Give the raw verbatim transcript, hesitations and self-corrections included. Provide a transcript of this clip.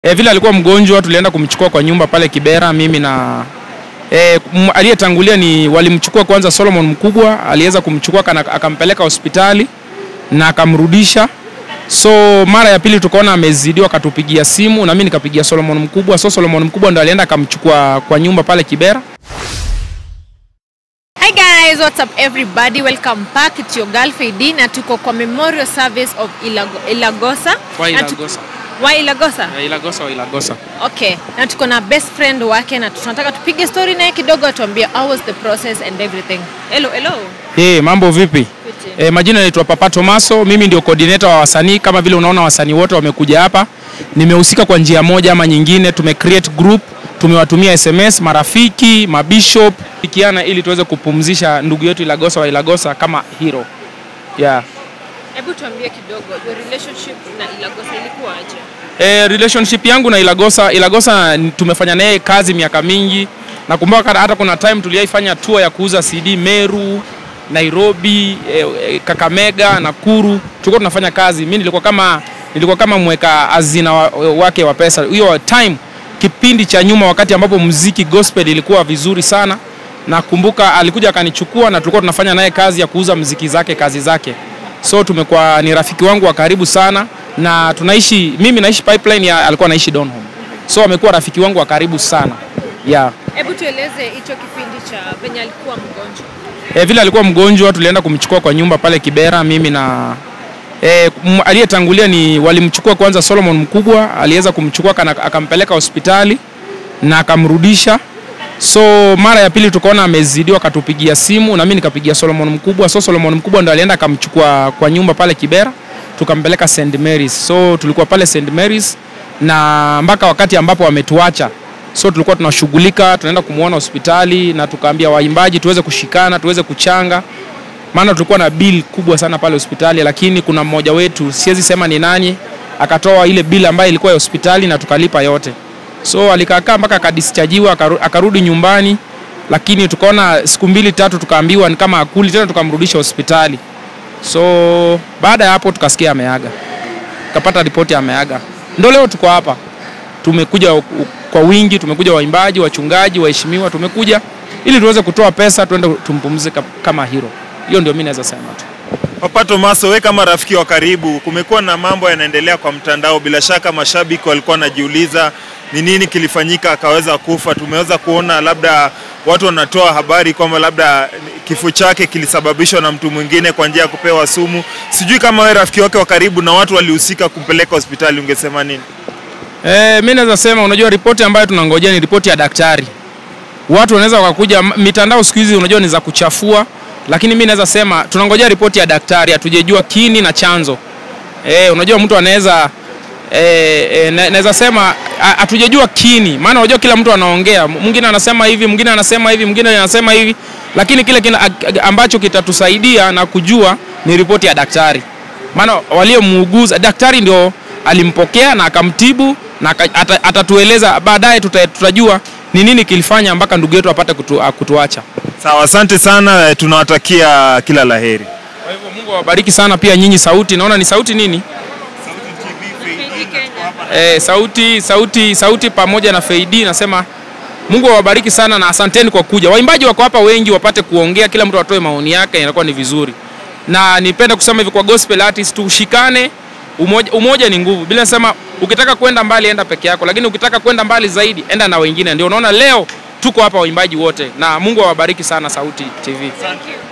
E, vile alikuwa mgonjwa tulienda kumchukua kwa nyumba pale Kibera mimi na e, aliyetangulia ni walimchukua kwanza Solomon mkubwa, aliweza kumchukua kana, akampeleka hospitali na akamrudisha. So mara ya pili tukaona amezidiwa, akatupigia simu na mimi nikapigia Solomon mkubwa. So Solomon mkubwa ndo alienda akamchukua kwa nyumba pale Kibera. Hi guys, what's up everybody? Welcome back. It's your girl Faidi na tuko kwa memorial service of Ilago, Ilagosa. Kwa Ilagosa. Wa Ilagosa? Ya Ilagosa wa Ilagosa. Okay. Na tuko na best friend wake na tunataka tupige story naye kidogo atuambie how was the process and everything. Hello, hello. Hey, mambo vipi? Eh, majina naitwa Papa Tomaso, mimi ndio coordinator wa wasanii. Kama vile unaona wasanii wote wamekuja hapa. Nimehusika kwa njia moja ama nyingine, tume create group, tumewatumia S M S marafiki, mabishop, ikiana ili tuweze kupumzisha ndugu yetu Ilagosa wa Ilagosa kama hero. Yeah. Hebu tuambie kidogo your relationship na Ilagosa ilikuwa aje? Eh, relationship yangu na Ilagosa, Ilagosa tumefanya naye kazi miaka mingi. Nakumbuka hata kuna time tuliaifanya tour ya kuuza C D Meru, Nairobi, eh, Kakamega, Nakuru. Tulikuwa tunafanya kazi. Mimi nilikuwa kama nilikuwa kama mweka hazina wake wa pesa. Hiyo time kipindi cha nyuma wakati ambapo muziki gospel ilikuwa vizuri sana. Nakumbuka alikuja akanichukua na tulikuwa tunafanya naye kazi ya kuuza muziki zake, kazi zake. So tumekuwa ni rafiki wangu wa karibu sana na tunaishi, mimi naishi Pipeline, ya alikuwa anaishi Donholm. So amekuwa rafiki wangu wa karibu sana. Yeah. Hebu tueleze hicho kipindi cha venye alikuwa mgonjwa. Eh, vile alikuwa mgonjwa tulienda kumchukua kwa nyumba pale Kibera mimi na eh, aliyetangulia ni walimchukua kwanza Solomon mkubwa, aliweza kumchukua kana, akampeleka hospitali na akamrudisha. So mara ya pili tukaona amezidiwa, akatupigia simu na mimi nikapigia Solomon mkubwa. So Solomon mkubwa ndo alienda akamchukua kwa nyumba pale Kibera, tukampeleka Saint Mary's. So tulikuwa pale Saint Mary's na mpaka wakati ambapo wametuacha. So tulikuwa tunashughulika, tunaenda kumuona hospitali na tukaambia waimbaji tuweze kushikana, tuweze kuchanga. Maana tulikuwa na bill kubwa sana pale hospitali, lakini kuna mmoja wetu, siwezi sema ni nani, akatoa ile bill ambayo ilikuwa ya hospitali na tukalipa yote. So alikaa mpaka akadischargiwa, akarudi nyumbani, lakini tukaona siku mbili tatu tukaambiwa ni kama akuli tena, tukamrudisha hospitali. So baada ya hapo tukasikia ameaga. Tukapata ripoti ameaga. Ndio leo tuko hapa. Tumekuja kwa wingi, tumekuja waimbaji, wachungaji, waheshimiwa, tumekuja ili tuweze kutoa pesa tuende tumpumzike kama hero. Hiyo ndio mimi naweza sema tu. Papa Tomaso, wewe kama rafiki wa karibu, kumekuwa na mambo yanaendelea kwa mtandao, bila shaka mashabiki walikuwa wanajiuliza ni nini kilifanyika akaweza kufa. Tumeweza kuona labda watu wanatoa habari kwamba labda kifo chake kilisababishwa na mtu mwingine kwa njia ya kupewa sumu. Sijui kama wewe rafiki wake wa karibu na watu walihusika kumpeleka hospitali, ungesema nini? Eh, mimi naweza sema, unajua ripoti ambayo tunangojea ni ripoti ya daktari. Watu wanaweza wakakuja mitandao siku hizi, unajua ni za kuchafua, lakini mimi naweza sema tunangojea ripoti ya daktari, hatujejua kini na chanzo. Eh, unajua mtu anaweza eh, eh naweza sema hatujejua kini, maana unajua kila mtu anaongea, mwingine anasema hivi, mwingine anasema hivi, mwingine anasema hivi, lakini kile kina ambacho kitatusaidia na kujua ni ripoti ya daktari. Maana waliomuuguza daktari ndio alimpokea na akamtibu na atatueleza baadaye, tutajua ni nini kilifanya mpaka ndugu yetu apate kutu, kutuacha. Sawa, asante sana, tunawatakia kila laheri. Kwa hivyo Mungu awabariki sana pia nyinyi Sauti. Naona ni Sauti nini? Sauti T V. Eh, Sauti, Sauti, Sauti pamoja na Faidi, nasema Mungu awabariki sana na asanteni kwa kuja. Waimbaji wako hapa wengi wapate kuongea, kila mtu atoe maoni yake, inakuwa ni vizuri. Na nipenda kusema hivi kwa gospel artist, tushikane. Umoja, umoja ni nguvu. Bila nasema ukitaka kwenda mbali enda peke yako, lakini ukitaka kwenda mbali zaidi enda na wengine. Ndio unaona leo tuko hapa waimbaji wote, na Mungu awabariki sana Sauti T V. Thank you.